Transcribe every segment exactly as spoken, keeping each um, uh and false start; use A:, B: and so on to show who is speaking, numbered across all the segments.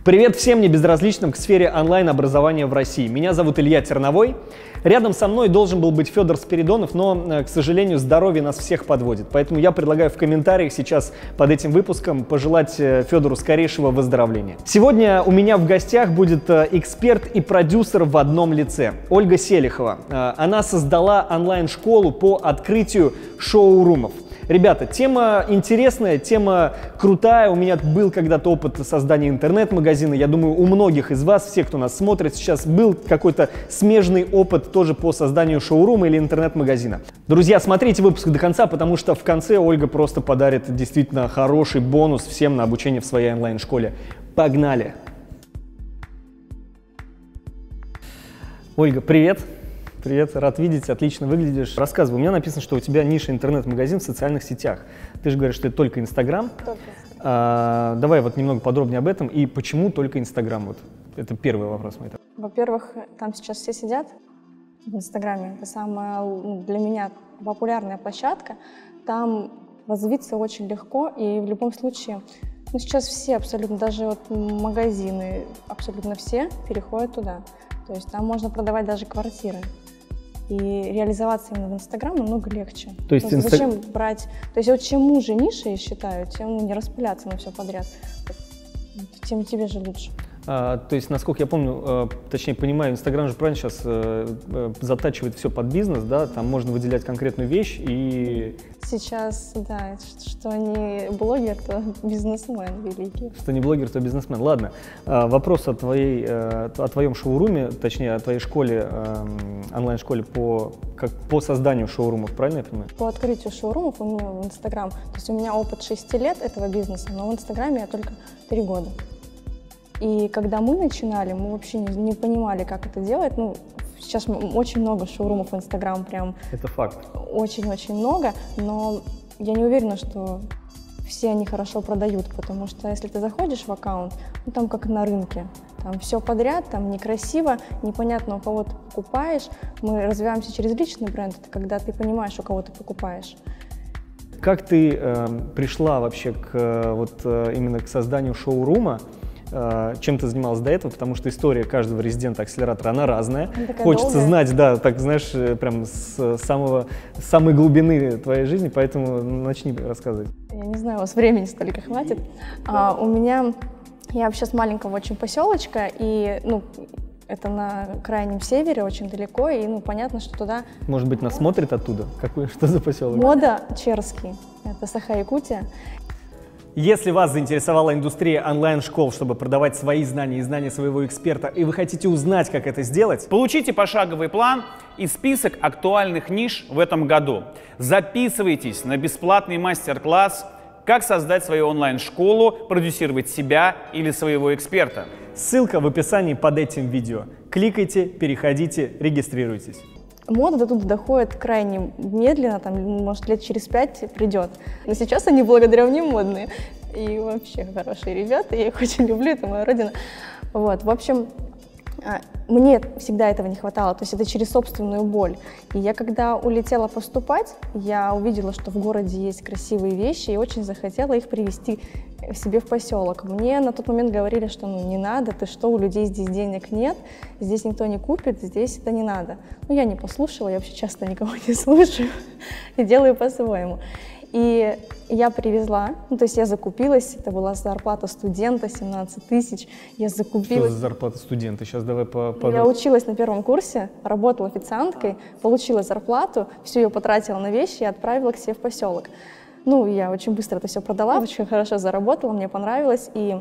A: Привет всем небезразличным к сфере онлайн-образования в России. Меня зовут Илья Терновой. Рядом со мной должен был быть Федор Спиридонов, но, к сожалению, здоровье нас всех подводит. Поэтому я предлагаю в комментариях сейчас под этим выпуском пожелать Федору скорейшего выздоровления. Сегодня у меня в гостях будет эксперт и продюсер в одном лице – Ольга Селихова. Она создала онлайн-школу по открытию шоурумов. Ребята, тема интересная, тема крутая. У меня был когда-то опыт создания интернет-магазина. Я думаю, у многих из вас, все, кто нас смотрит сейчас, был какой-то смежный опыт тоже по созданию шоурума или интернет-магазина. Друзья, смотрите выпуск до конца, потому что в конце Ольга просто подарит действительно хороший бонус всем на обучение в своей онлайн-школе. Погнали! Ольга, привет! Привет, рад видеть, отлично выглядишь. Рассказывай, у меня написано, что у тебя ниша интернет-магазин в социальных сетях. Ты же говоришь, что это только Инстаграм.
B: Только.
A: А, давай вот немного подробнее об этом и почему только Инстаграм. Вот это первый вопрос мой.
B: Во-первых, там сейчас все сидят в Инстаграме. Это самая для меня популярная площадка. Там развиться очень легко и в любом случае, ну сейчас все абсолютно, даже вот магазины, абсолютно все переходят туда. То есть там можно продавать даже квартиры. И реализоваться именно в Инстаграм намного легче.
A: То есть,
B: То есть
A: инста...
B: зачем брать... То есть вот чем уже ниша, я считаю, тем не распыляться на все подряд, тем тебе же лучше.
A: А, то есть, насколько я помню, э, точнее понимаю, Инстаграм же правильно сейчас э, э, затачивает все под бизнес, да, там можно выделять конкретную вещь и...
B: Сейчас, да, что не блогер, то бизнесмен великий.
A: Что не блогер, то бизнесмен. Ладно, а, вопрос о, твоей, э, о твоем шоуруме, точнее о твоей школе, э, онлайн-школе по, как, по созданию шоурумов, правильно я понимаю?
B: По открытию шоурумов у меня в Инстаграм, то есть у меня опыт шести лет этого бизнеса, но в Инстаграме я только три года. И когда мы начинали, мы вообще не, не понимали, как это делать. Ну, сейчас очень много шоурумов в Инстаграм, прям.
A: Это факт.
B: Очень-очень много, но я не уверена, что все они хорошо продают, потому что если ты заходишь в аккаунт, ну там как на рынке, там все подряд, там некрасиво, непонятно, у кого ты покупаешь. Мы развиваемся через личный бренд, это когда ты понимаешь, у кого ты покупаешь.
A: Как ты э, пришла вообще к, э, вот, э, именно к созданию шоурума? Чем ты занималась до этого, потому что история каждого резидента акселератора, она разная. Она Хочется
B: долгая.
A: знать, да, так, знаешь, прям с самого, с самой глубины твоей жизни, поэтому начни рассказывать.
B: Я не знаю, у вас времени столько хватит. А, у меня, я вообще с маленького очень поселочка, и, ну, это на крайнем севере, очень далеко, и, ну, понятно, что туда...
A: Может быть, нас смотрят оттуда? Какой, что за поселок?
B: Мода Черский, это Саха-Якутия.
A: Если вас заинтересовала индустрия онлайн-школ, чтобы продавать свои знания и знания своего эксперта, и вы хотите узнать, как это сделать,
C: получите пошаговый план и список актуальных ниш в этом году. Записывайтесь на бесплатный мастер-класс «Как создать свою онлайн-школу, продюсировать себя или своего эксперта».
A: Ссылка в описании под этим видео. Кликайте, переходите, регистрируйтесь.
B: Мода до туда доходит крайне медленно, там, может, лет через пять придет. Но сейчас они благодаря мне модные. И вообще хорошие ребята, я их очень люблю, это моя родина. Вот, в общем, мне всегда этого не хватало, то есть это через собственную боль. И я когда улетела поступать, я увидела, что в городе есть красивые вещи, и очень захотела их привезти себе в поселок. Мне на тот момент говорили, что ну не надо, ты что, у людей здесь денег нет, здесь никто не купит, здесь это не надо. Ну я не послушала, я вообще часто никого не слушаю и делаю по-своему. И я привезла, ну, то есть я закупилась, это была зарплата студента, семнадцать тысяч, я закупилась.
A: Что за зарплата студента? Сейчас давай по... по...
B: Я училась на первом курсе, работала официанткой, получила зарплату, всю ее потратила на вещи и отправила к себе в поселок. Ну, я очень быстро это все продала, очень хорошо заработала, мне понравилось, и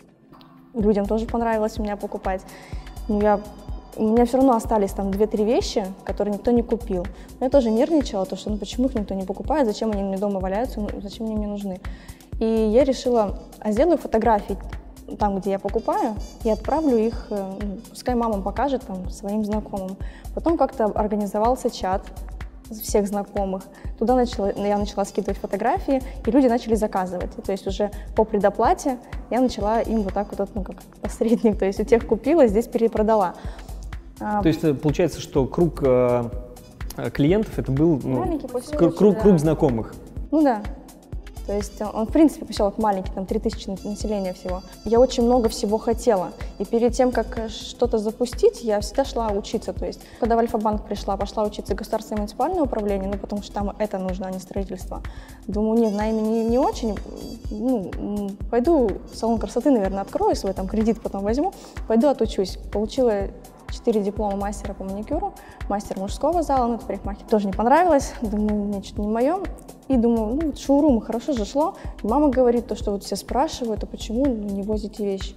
B: людям тоже понравилось у меня покупать. Ну, я... У меня все равно остались там две-три вещи, которые никто не купил. Но я тоже нервничала, то что ну почему их никто не покупает, зачем они мне дома валяются, ну, зачем они мне нужны. И я решила, а сделаю фотографии там, где я покупаю, и отправлю их, ну, пускай мама покажет там своим знакомым. Потом как-то организовался чат всех знакомых. Туда начала, я начала скидывать фотографии, и люди начали заказывать. То есть уже по предоплате я начала им вот так вот, ну, как посредник, то есть у тех купила, здесь перепродала.
A: То есть получается, что круг э, клиентов это был ну,
B: маленький
A: круг, круг,
B: да.
A: круг знакомых.
B: Ну да. То есть он, в принципе, поселок маленький, там три тысячи населения всего. Я очень много всего хотела. И перед тем, как что-то запустить, я всегда шла учиться. То есть, когда в Альфа-банк пришла, пошла учиться государственное муниципальное управление, ну, потому что там это нужно, а не строительство. Думаю, нет, найме не, не очень. Ну, пойду в салон красоты, наверное, открою свой, там кредит потом возьму, пойду отучусь. Получила четыре диплома мастера по маникюру, мастер мужского зала, ну, это парикмахер. Тоже не понравилось, думаю, мне что-то не мое. И думаю, ну, вот шоурум, хорошо же шло. И мама говорит, то, что вот все спрашивают, а почему не возите вещи?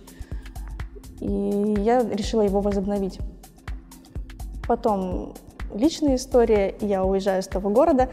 B: И я решила его возобновить. Потом личная история, я уезжаю из того города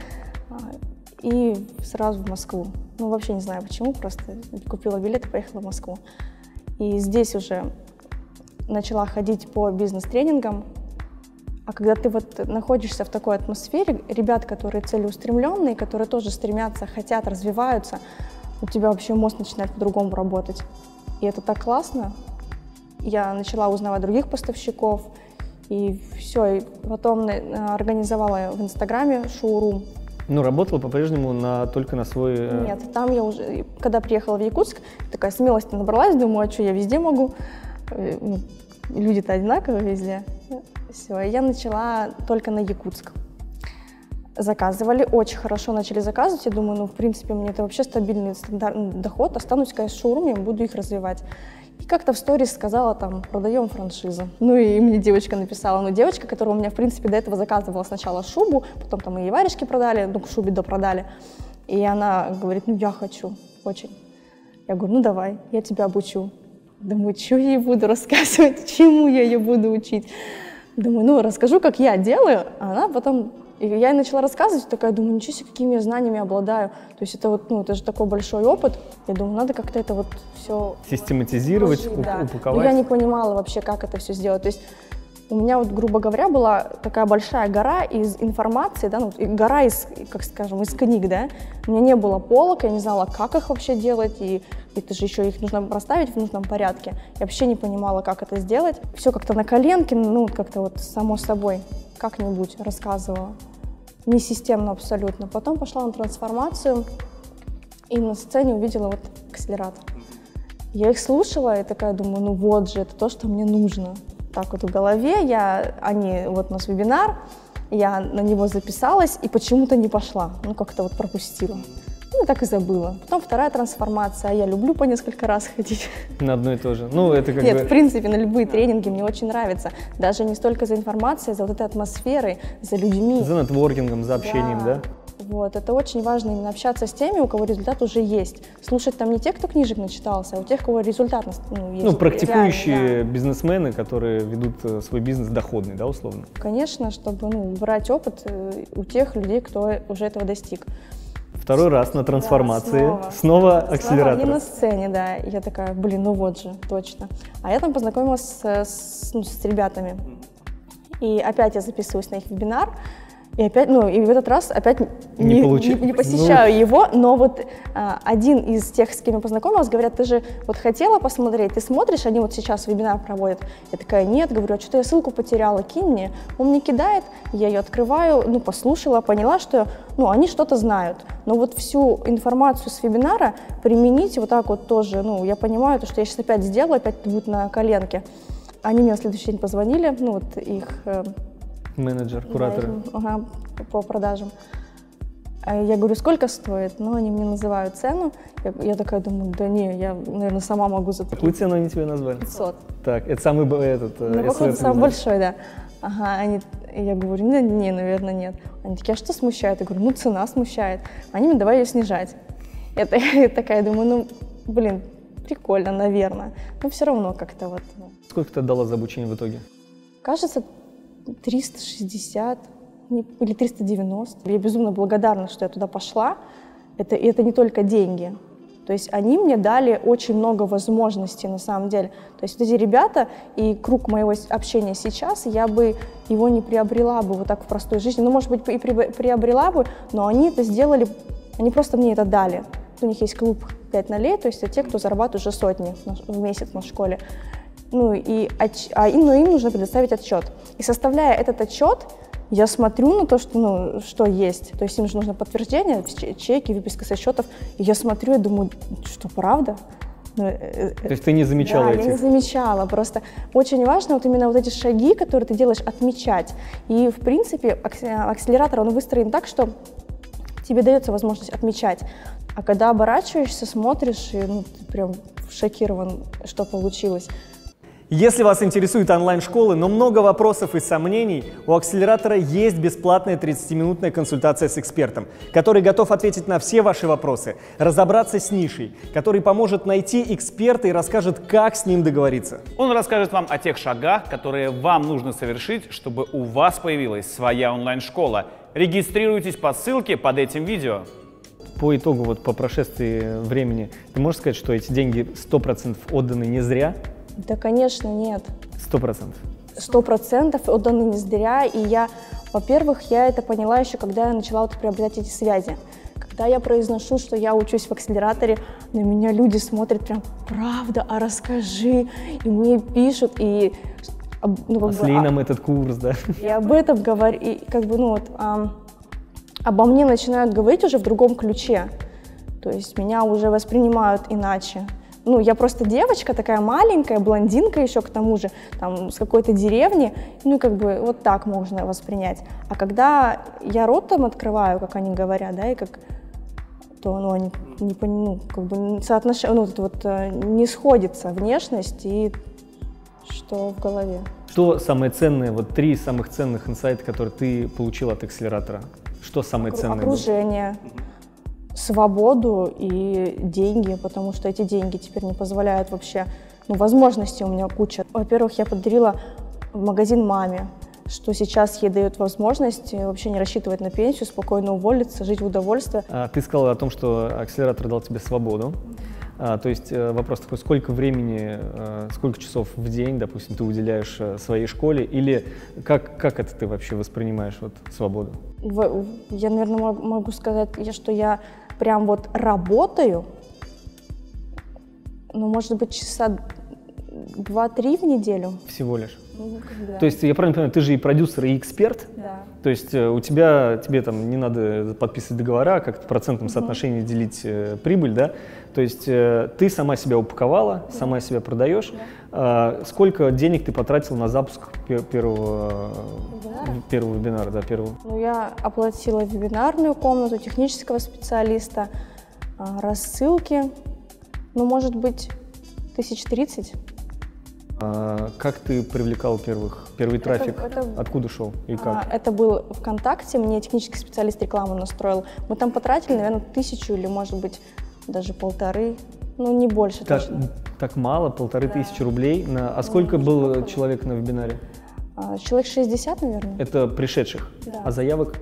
B: и сразу в Москву. Ну, вообще не знаю почему, просто купила билет и поехала в Москву. И здесь уже начала ходить по бизнес-тренингам. А когда ты вот находишься в такой атмосфере, ребят, которые целеустремленные, которые тоже стремятся, хотят, развиваются, у тебя вообще мозг начинает по-другому работать. И это так классно. Я начала узнавать других поставщиков, и все. И потом организовала в Инстаграме шоурум.
A: Ну, работала по-прежнему на, только на свой...
B: Нет, там я уже, когда приехала в Якутск, такая смелость набралась, думаю, а что, я везде могу. Люди-то одинаковые везде. Все, и я начала только на Якутск. Заказывали, очень хорошо начали заказывать. Я думаю, ну, в принципе, мне это вообще стабильный стандартный доход. Останусь, конечно, в шоуруме, буду их развивать. И как-то в сторис сказала, там, продаем франшизу. Ну, и мне девочка написала, ну, девочка, которая у меня, в принципе, до этого заказывала сначала шубу, потом там и варежки продали, ну, к шубе допродали. И она говорит, ну, я хочу, очень. Я говорю, ну, давай, я тебя обучу. Думаю, что я ей буду рассказывать, чему я ее буду учить. Думаю, ну, расскажу, как я делаю, а она потом... И я ей начала рассказывать, такая, думаю, ничего себе, какими я знаниями обладаю. То есть это вот, ну, это же такой большой опыт. Я думаю, надо как-то это вот все...
A: Систематизировать,
B: уложить, да.
A: упаковать.
B: Но я не понимала вообще, как это все сделать. То есть у меня вот, грубо говоря, была такая большая гора из информации, да, ну, гора из, как скажем, из книг, да. У меня не было полок, я не знала, как их вообще делать, и это же еще их нужно расставить в нужном порядке. Я вообще не понимала, как это сделать. Все как-то на коленке, ну, как-то вот само собой, как-нибудь рассказывала. Не системно абсолютно. Потом пошла на трансформацию и на сцене увидела вот акселератор. Я их слушала и такая думаю, ну вот же, это то, что мне нужно. Так вот в голове, я, они, вот у нас вебинар, я на него записалась и почему-то не пошла, ну как-то вот пропустила. Ну и так и забыла. Потом вторая трансформация, я люблю по несколько раз ходить.
A: На одно и то же? Ну это как
B: Нет,
A: бы...
B: в принципе, на любые тренинги мне очень нравится. Даже не столько за информацией, за вот этой атмосферой, за людьми.
A: За нетворкингом, за общением, да? да?
B: Вот, это очень важно именно общаться с теми, у кого результат уже есть. Слушать там не тех, кто книжек начитался, а у тех, у кого результат ну, есть.
A: Ну, практикующие
B: реально, да.
A: бизнесмены, которые ведут свой бизнес доходный, да, условно?
B: Конечно, чтобы ну, брать опыт у тех людей, кто уже этого достиг.
A: Второй раз на трансформации,
B: да, снова,
A: снова акселератор.
B: Снова не на сцене, да. И я такая, блин, ну вот же, точно. А я там познакомилась с, с, ну, с ребятами. И опять я записываюсь на их вебинар. И опять, ну, и в этот раз опять не, не, не, не посещаю ну... его, но вот а, один из тех, с кем я познакомилась, говорят, ты же вот хотела посмотреть, ты смотришь, они вот сейчас вебинар проводят. Я такая, нет, говорю, а что-то я ссылку потеряла, кинь мне. Он мне кидает, я ее открываю, ну, послушала, поняла, что, ну, они что-то знают. Но вот всю информацию с вебинара применить вот так вот тоже, ну, я понимаю, то, что я сейчас опять сделаю, опять это будет на коленке. Они мне на следующий день позвонили, ну, вот их...
A: Менеджер, кураторы.
B: Да, ага, по продажам. Я говорю, сколько стоит? Ну, они мне называют цену. Я, я такая думаю, да не, я, наверное, сама могу заплатить.
A: Какую цену они тебе назвали?
B: пятьсот.
A: Так, это самый этот...
B: Ну, походу, самый большой, да. Ага, они, я говорю, не, не, наверное, нет. Они такие, а что смущает? Я говорю, ну, цена смущает. Они мне, давай ее снижать. Я, я такая думаю, ну, блин, прикольно, наверное. Но все равно как-то вот.
A: Сколько ты отдала за обучение в итоге?
B: Кажется, триста шестьдесят или триста девяносто. Я безумно благодарна, что я туда пошла. Это, и это не только деньги. То есть они мне дали очень много возможностей на самом деле. То есть вот эти ребята и круг моего общения сейчас, я бы его не приобрела бы вот так в простой жизни. Ну, может быть, и приобрела бы, но они это сделали, они просто мне это дали. У них есть клуб пять нолей, то есть это те, кто зарабатывает уже сотни в месяц на школе. Ну, и, а им, но им нужно предоставить отчет. И составляя этот отчет, Я смотрю на то, что, ну, что есть, то есть им же нужно подтверждение, чеки, выписка со счетов, и я смотрю и думаю, что правда?
A: То есть ты не замечала
B: да,
A: этих?
B: я не замечала, просто очень важно вот именно вот эти шаги, которые ты делаешь, отмечать. И, в принципе, акселератор, он выстроен так, что тебе дается возможность отмечать. А когда оборачиваешься, смотришь, и ну, ты прям шокирован, что получилось.
A: Если вас интересуют онлайн-школы, но много вопросов и сомнений, у акселератора есть бесплатная тридцатиминутная консультация с экспертом, который готов ответить на все ваши вопросы, разобраться с нишей, который поможет найти эксперта и расскажет, как с ним договориться.
C: Он расскажет вам о тех шагах, которые вам нужно совершить, чтобы у вас появилась своя онлайн-школа. Регистрируйтесь по ссылке под этим видео.
A: По итогу, вот по прошествии времени, ты можешь сказать, что эти деньги сто процентов отданы не зря?
B: Да, конечно, нет.
A: Сто процентов.
B: Сто процентов отданы не зря, и я, во-первых, я это поняла еще, когда я начала вот приобретать эти связи. Когда я произношу, что я учусь в акселераторе, на меня люди смотрят прям, правда, а расскажи, и мне пишут, и... Ну, как
A: Осли
B: бы,
A: нам
B: а,
A: этот курс, да?
B: И об этом говорю, и как бы, ну вот, а, обо мне начинают говорить уже в другом ключе, то есть меня уже воспринимают иначе. Ну, я просто девочка такая маленькая, блондинка еще к тому же, там, с какой-то деревни, ну, как бы вот так можно воспринять. А когда я рот там открываю, как они говорят, да, и как, то, ну, они не, ну, как бы соотношение, ну, вот, вот не сходится внешность и что в голове.
A: Что самое ценное, вот три самых ценных инсайта, которые ты получил от акселератора? Что самое
B: Окру-
A: ценное?
B: Окружение. Свободу и деньги, потому что эти деньги теперь не позволяют вообще, ну, возможностей у меня куча. Во-первых, я подарила магазин маме, что сейчас ей дает возможность вообще не рассчитывать на пенсию, спокойно уволиться, жить в удовольствии.
A: А, ты сказала о том, что акселератор дал тебе свободу. А, то есть вопрос такой, сколько времени, сколько часов в день, допустим, ты уделяешь своей школе, или как, как это ты вообще воспринимаешь, вот, свободу?
B: В, я, наверное, могу сказать, что я прям вот работаю, ну, может быть, часа два-три в неделю.
A: Всего лишь?
B: Ну, да.
A: То есть, я правильно понимаю, ты же и продюсер, и эксперт?
B: Да.
A: То есть у тебя, тебе там не надо подписывать договора, как-то в процентном соотношении uh-huh. делить э, прибыль, да? То есть э, ты сама себя упаковала, yeah. сама себя продаешь. Yeah. Э, сколько денег ты потратил на запуск пер- первого,
B: вебинара?
A: первого вебинара, да, первого?
B: Ну, я оплатила вебинарную комнату, технического специалиста, э, рассылки, ну, может быть, тысяч тридцать.
A: А как ты привлекал первых, первый трафик?
B: Это, это,
A: Откуда шел и как?
B: Это был ВКонтакте, мне технический специалист рекламу настроил. Мы там потратили, наверное, тысячу или, может быть, даже полторы, ну, не больше
A: Так,
B: точно.
A: так мало, полторы
B: да.
A: тысячи рублей. На... А сколько ну, было было человек на вебинаре?
B: А, человек шестьдесят, наверное.
A: Это пришедших?
B: Да.
A: А заявок?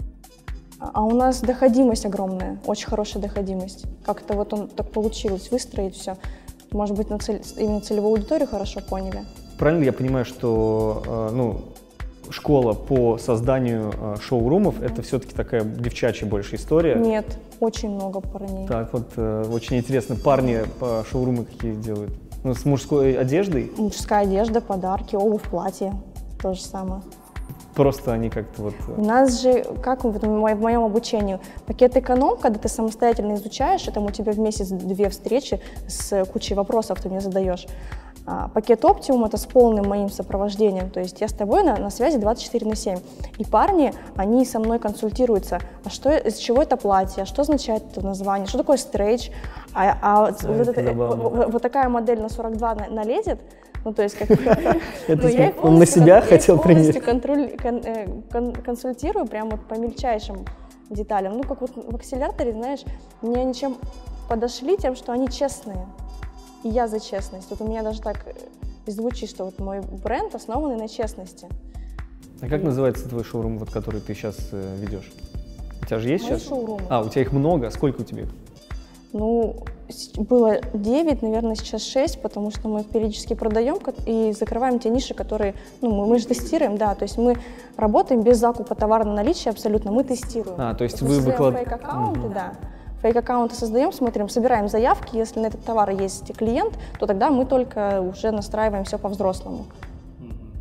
B: А у нас доходимость огромная, очень хорошая доходимость. Как-то вот он так получилось выстроить все. Может быть, на цель, именно целевую аудиторию хорошо поняли.
A: Правильно я понимаю, что э, ну, школа по созданию э, шоурумов mm-hmm. это все-таки такая девчачья больше история?
B: Нет, очень много парней.
A: Так, вот э, очень интересно, парни по шоурумы какие делают? Ну, с мужской одеждой?
B: Мужская одежда, подарки, обувь, платье, то же самое.
A: Просто они как-то вот...
B: У нас же, как в моем обучении, пакет эконом, когда ты самостоятельно изучаешь, и там у тебя в месяц две встречи с кучей вопросов ты мне задаешь. А пакет оптимум — это с полным моим сопровождением, то есть я с тобой на, на связи двадцать четыре на семь. И парни, они со мной консультируются, а что, из чего это платье, а что означает это название, что такое стрейч, а, а вот, вот, это, вот, вот такая модель на сорок два налезет. Ну, то есть, как
A: это он на себя хотел принять.
B: Консультирую прям вот по мельчайшим деталям. Ну, как вот в акселераторе, знаешь, мне они чем подошли тем, что они честные. И я за честность. Вот у меня даже так звучит, что вот мой бренд основанный на честности.
A: А как называется твой шоурум, вот, который ты сейчас э, ведешь? У тебя же есть
B: Мои
A: сейчас?
B: шоурумы.
A: А, у тебя их много. Сколько у тебя?
B: Ну, было девять, наверное, сейчас шесть, потому что мы их периодически продаем и закрываем те ниши, которые, ну, мы, мы же тестируем, да, то есть мы работаем без закупа товара на наличие абсолютно, мы тестируем.
A: А, то есть
B: мы
A: вы выкладываете...
B: фейк-аккаунты, mm-hmm. да. Фейк-аккаунты создаем, смотрим, собираем заявки, если на этот товар есть клиент, то тогда мы только уже настраиваем все по-взрослому.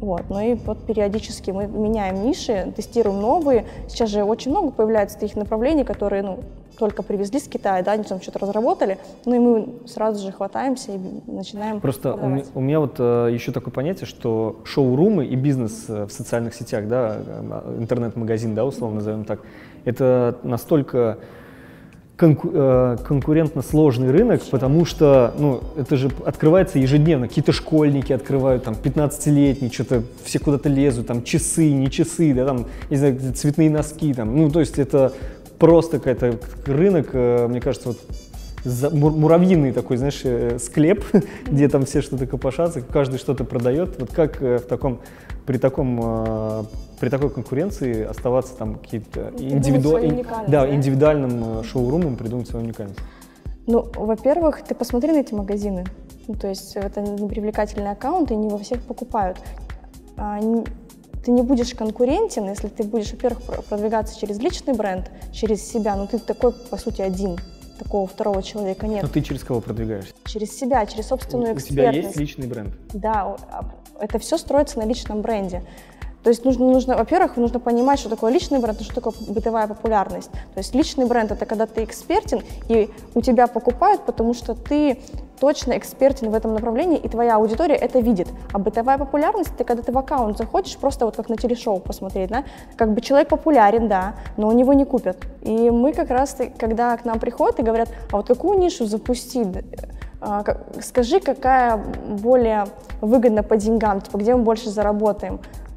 B: Вот. Ну и вот периодически мы меняем ниши, тестируем новые. Сейчас же очень много появляется таких направлений, которые ну, только привезли с Китая, да, они там что-то разработали, ну и мы сразу же хватаемся и начинаем
A: Просто у меня,
B: продавать.
A: у меня вот э, еще такое понятие, что шоурумы и бизнес э, в социальных сетях, да, э, интернет-магазин, да, условно назовем так, это настолько конку- э, конкурентно сложный рынок, потому что, ну, это же открывается ежедневно. Какие-то школьники открывают, там, пятнадцатилетние, что-то все куда-то лезут, там, часы, не часы, да, там, не знаю, цветные носки, там, ну, то есть это просто какой-то рынок, э, мне кажется, вот за- мур- муравьиный такой, знаешь, э, склеп, где там все что-то копошатся, каждый что-то продает. Вот как э, в таком, при таком, э, при такой конкуренции оставаться там какие-то индивиду...
B: свою
A: ин-
B: уникальность,
A: да,
B: да?
A: индивидуальным э, шоурумом придумать свою уникальность.
B: Ну, во-первых, ты посмотри на эти магазины. Ну, то есть это непривлекательный аккаунт, и не во всех покупают. А, не- Ты не будешь конкурентен, если ты будешь, во-первых, про- продвигаться через личный бренд, через себя. Ну, ты такой, по сути, один. Такого второго человека нет.
A: Но ты через кого продвигаешься?
B: Через себя, через собственную
A: У тебя
B: экспертность.
A: есть личный бренд?
B: Да, о- а, это все строится на личном бренде. То есть нужно, нужно, во-первых, нужно понимать, что такое личный бренд и что такое бытовая популярность. То есть личный бренд — это когда ты экспертен, и у тебя покупают, потому что ты точно экспертен в этом направлении, и твоя аудитория это видит. А бытовая популярность — это когда ты в аккаунт заходишь, просто вот как на телешоу посмотреть, да? Как бы человек популярен, да, но у него не купят. И мы как раз, когда к нам приходят и говорят, а вот какую нишу запустить, а, как- скажи, какая более выгодна по деньгам, типа, где мы больше заработаем.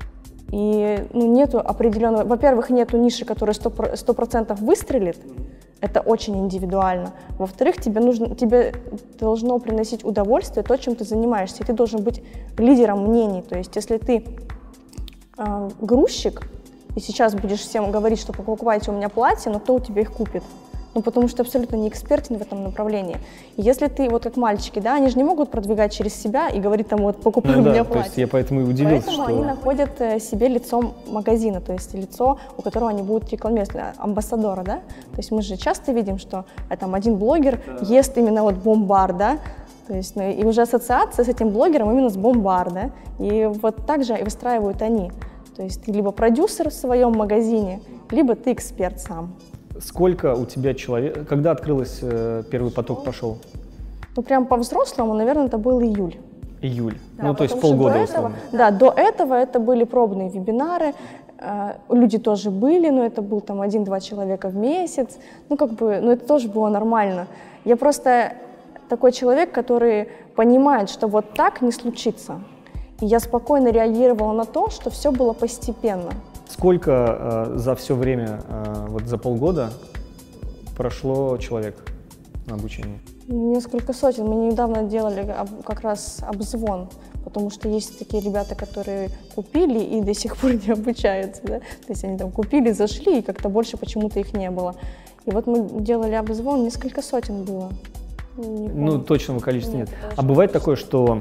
B: И ну, нету определенного, во-первых, нету ниши, которая сто процентов выстрелит, это очень индивидуально. Во-вторых, тебе, нужно, тебе должно приносить удовольствие то, чем ты занимаешься, и ты должен быть лидером мнений. То есть если ты э, грузчик, и сейчас будешь всем говорить, что покупайте у меня платье, но кто у тебя их купит? Ну, потому что ты абсолютно не экспертен в этом направлении. И если ты, вот как мальчики, да, они же не могут продвигать через себя и говорить там, вот, покупай
A: Ну
B: у
A: да,
B: меня
A: то
B: платье.
A: есть я поэтому и удивился,
B: Поэтому
A: что...
B: они находят э, себе лицом магазина, то есть лицо, у которого они будут рекламировать, э, амбассадора, да? То есть мы же часто видим, что э, там один блогер ест именно вот бомбар, да? То есть, ну, и уже ассоциация с этим блогером именно с бомбар, да? И вот так же и выстраивают они. То есть ты либо продюсер в своем магазине, либо ты эксперт сам.
A: Сколько у тебя человек... Когда открылось, э, первый поток пошел?
B: Ну, прям по-взрослому, наверное, это был июль.
A: Июль.
B: Да,
A: Ну, то есть
B: потому что
A: полгода
B: до
A: условно.
B: этого, да, до этого это были пробные вебинары, э, люди тоже были, но это был там один-два человека в месяц, ну как бы, ну это тоже было нормально. Я просто такой человек, который понимает, что вот так не случится. И я спокойно реагировала на то, что все было постепенно.
A: Сколько э, за все время, э, вот за полгода прошло человек на обучение?
B: Несколько сотен. Мы недавно делали об- как раз обзвон, потому что есть такие ребята, которые купили и до сих пор не обучаются. Да? То есть они там купили, зашли, и как-то больше почему-то их не было. И вот мы делали обзвон, несколько сотен было. Не
A: Ну,
B: помню.
A: точного количества нет.
B: Нет,
A: А
B: точного
A: бывает
B: количества.
A: такое, что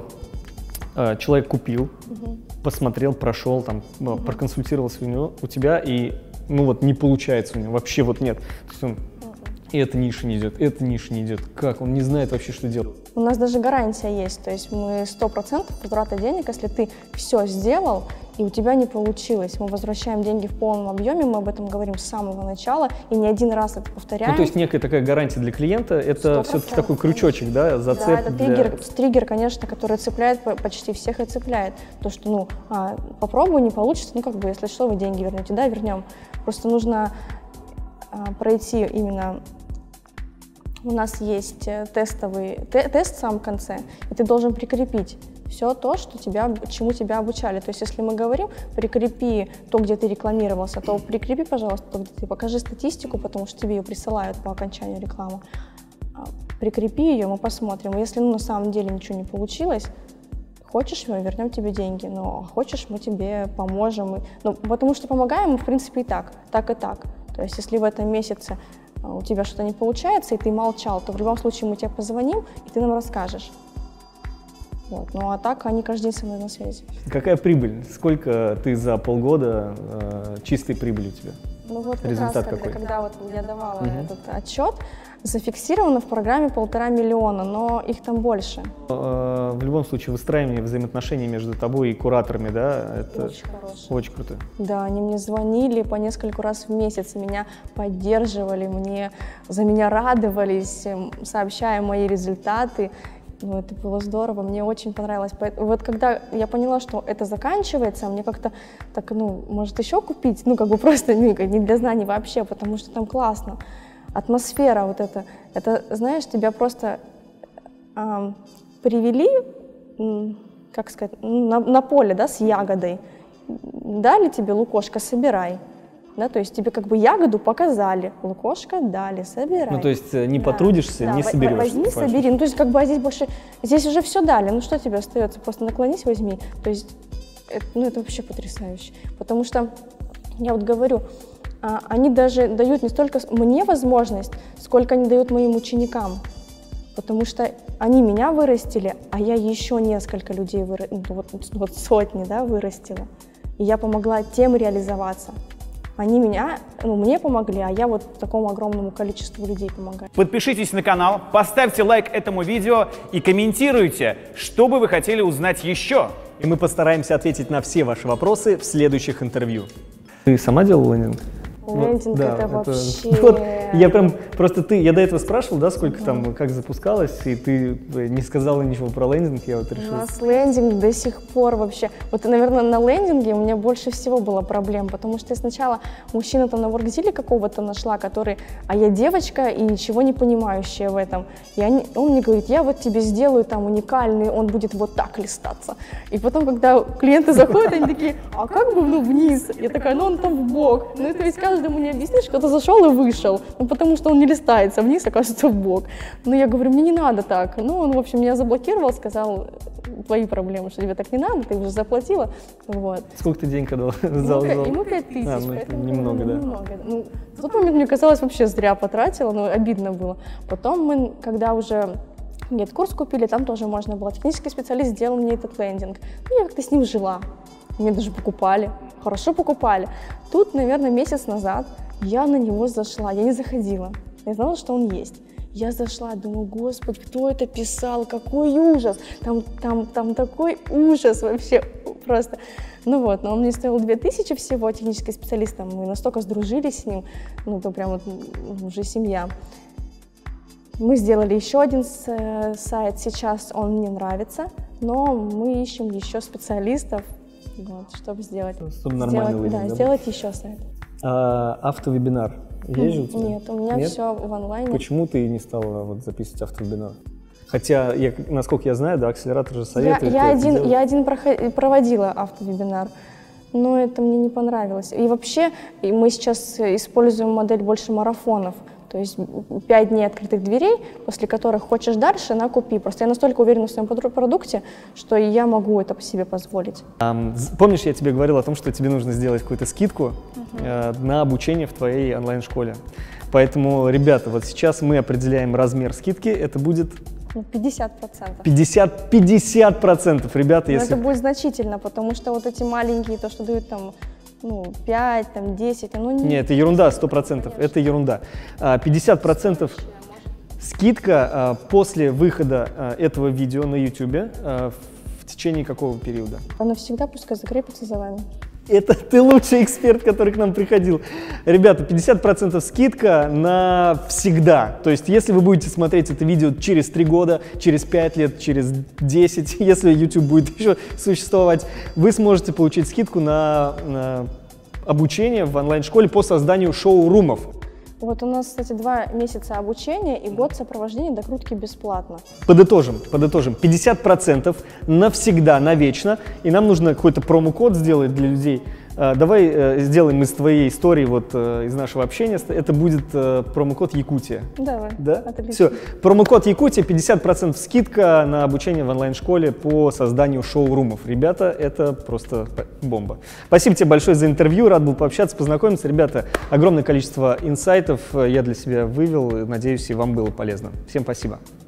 A: э, человек купил,
B: Мгм.
A: посмотрел, прошел, там, ну, проконсультировался у него, у тебя, и, ну, вот не получается у него, вообще вот нет. То есть он, и эта ниша не идет, эта ниша не идет. Как? Он не знает вообще, что делать.
B: У нас даже гарантия есть, то есть мы сто процентов возврата денег, если ты все сделал, и у тебя не получилось. Мы возвращаем деньги в полном объеме, мы об этом говорим с самого начала, и не один раз это повторяем.
A: Ну, то есть некая такая гарантия для клиента, это
B: Сто
A: все-таки
B: процентов,
A: такой крючочек, да, зацеп
B: Да, это
A: для-
B: триггер, триггер, конечно, который цепляет по- почти всех и цепляет. То, что, ну, а, попробуй, не получится, ну, как бы, если что, вы деньги вернете, да, вернем. Просто нужно а, пройти именно... У нас есть э, тестовый те- тест в самом конце, и ты должен прикрепить все то, что тебя, чему тебя обучали. То есть, если мы говорим, прикрепи то, где ты рекламировался, то прикрепи, пожалуйста, то, где ты покажи статистику, потому что тебе ее присылают по окончанию рекламы. А, Прикрепи ее, мы посмотрим. Если ну, на самом деле ничего не получилось, хочешь, мы вернем тебе деньги, но хочешь, мы тебе поможем. И- Ну, потому что помогаем мы, в принципе, и так, так и так. То есть, если в этом месяце а, у тебя что-то не получается, и ты молчал, то в любом случае мы тебе позвоним, и ты нам расскажешь. Вот. Ну а так они каждый день со мной на связи.
A: Какая прибыль? Сколько ты за полгода э, чистой прибыли у тебя?
B: Ну вот как
A: Результат
B: раз, когда,
A: какой?
B: когда вот я давала
A: Мгм.
B: этот отчет, зафиксировано в программе полтора миллиона, но их там больше.
A: В любом случае, выстраивание взаимоотношений между тобой и кураторами, да, это
B: очень хорошее.
A: Очень круто.
B: Да, они мне звонили по несколько раз в месяц, меня поддерживали, мне, за меня радовались, сообщая мои результаты. Ну, это было здорово, мне очень понравилось. Вот когда я поняла, что это заканчивается, мне как-то так, ну, может еще купить, ну, как бы просто ну, не для знаний вообще, потому что там классно. Атмосфера вот эта, это, знаешь, тебя просто э, привели, как сказать, на, на поле, да, с ягодой. Дали тебе лукошко, собирай. Да, то есть тебе как бы ягоду показали, лукошко дали, собирай.
A: Ну, то есть не да. потрудишься, да. не соберешь.
B: Возьми, собери. Ну, то есть как бы а здесь больше, здесь уже все дали, ну что тебе остается, просто наклонись, возьми. То есть, это, ну, это вообще потрясающе. Потому что, я вот говорю, а, они даже дают не столько мне возможность, сколько они дают моим ученикам. Потому что они меня вырастили, а я еще несколько людей, выра... вот, вот сотни, да, вырастила. И я помогла тем реализоваться. Они меня, ну, мне помогли, а я вот такому огромному количеству людей помогаю.
C: Подпишитесь на канал, поставьте лайк этому видео и комментируйте, что бы вы хотели узнать еще.
A: И мы постараемся ответить на все ваши вопросы в следующих интервью. Ты сама делала лендинг?
B: Лендинг вот, да, это вообще…
A: Вот, я прям, просто ты, я до этого спрашивал, да, сколько mm-hmm. там, как запускалось, и ты не сказала ничего про лендинг, я вот решил.
B: У нас лендинг до сих пор вообще, вот, наверное, на лендинге у меня больше всего было проблем, потому что я сначала мужчину там на Workzilla какого-то нашла, который, а я девочка и ничего не понимающая в этом, и они, он мне говорит, я вот тебе сделаю там уникальный, он будет вот так листаться, и потом, когда клиенты заходят, они такие, а как бы, ну, вниз, я такая, ну, он там в бок, ну, это ведь каждому не объяснишь, кто-то зашел и вышел, ну, потому что он не листается вниз, оказывается, в бок. Но я говорю, мне не надо так. Ну, он, в общем, меня заблокировал, сказал, твои проблемы, что тебе так не надо, ты уже заплатила. Вот.
A: Сколько ты денег отдал?
B: Ему, ему пять тысяч,
A: а, ну,
B: поэтому
A: немного, да?
B: Немного. Ну, в тот момент, мне казалось, вообще зря потратила, но обидно было. Потом мы, когда уже нет, курс купили, там тоже можно было. Технический специалист сделал мне этот лендинг. Ну, я как-то с ним жила. Мне даже покупали, хорошо покупали. Тут, наверное, месяц назад я на него зашла, я не заходила, я знала, что он есть. Я зашла, думаю, господи, кто это писал, какой ужас, там, там, там такой ужас вообще просто. Ну вот, но он мне стоил две тысячи всего, технический специалист, там, мы настолько сдружились с ним, ну, то прям вот уже семья. Мы сделали еще один сайт, сейчас он мне нравится, но мы ищем еще специалистов. Вот, чтобы сделать,
A: чтобы нормально
B: сделать, да,
A: да,
B: сделать еще сайт.
A: А, автовебинар есть же у тебя?
B: Нет, у меня Нет? все в онлайне.
A: Почему ты не стала вот записывать автовебинар? Хотя, я, насколько я знаю, да, акселератор же советует.
B: Я, я, один, я один проводила автовебинар, но это мне не понравилось. И вообще мы сейчас используем модель больше марафонов. То есть пять дней открытых дверей, после которых хочешь дальше, на купи. Просто я настолько уверена в своем продукте, что я могу это себе позволить.
A: Um, помнишь, я тебе говорила о том, что тебе нужно сделать какую-то скидку uh-huh. э, на обучение в твоей онлайн-школе. Поэтому, ребята, вот сейчас мы определяем размер скидки. Это будет…
B: пятьдесят процентов.
A: пятьдесят, пятьдесят процентов, ребята,
B: Но
A: если…
B: это будет значительно, потому что вот эти маленькие, то, что дают там… ну, пять, там, десять, ну не…
A: Нет, это ерунда, сто процентов, это ерунда. пятьдесят процентов скидка после выхода этого видео на YouTube в течение какого периода?
B: Она всегда пускай закрепится за вами.
A: Это ты лучший эксперт, который к нам приходил. Ребята, пятьдесят процентов скидка навсегда. То есть, если вы будете смотреть это видео через три года, через пять лет, через десять, если YouTube будет еще существовать, вы сможете получить скидку на, на обучение в онлайн-школе по созданию шоу-румов.
B: Вот у нас, кстати, два месяца обучения и год сопровождения докрутки бесплатно.
A: Подытожим, подытожим. пятьдесят процентов навсегда, навечно. И нам нужно какой-то промокод сделать для людей. Давай сделаем из твоей истории, вот из нашего общения, это будет промокод Якутия.
B: Давай,
A: да?
B: Отлично.
A: Все, промокод Якутия, пятьдесят процентов скидка на обучение в онлайн-школе по созданию шоу-румов. Ребята, это просто бомба. Спасибо тебе большое за интервью, рад был пообщаться, познакомиться. Ребята, огромное количество инсайтов я для себя вывел, надеюсь, и вам было полезно. Всем спасибо.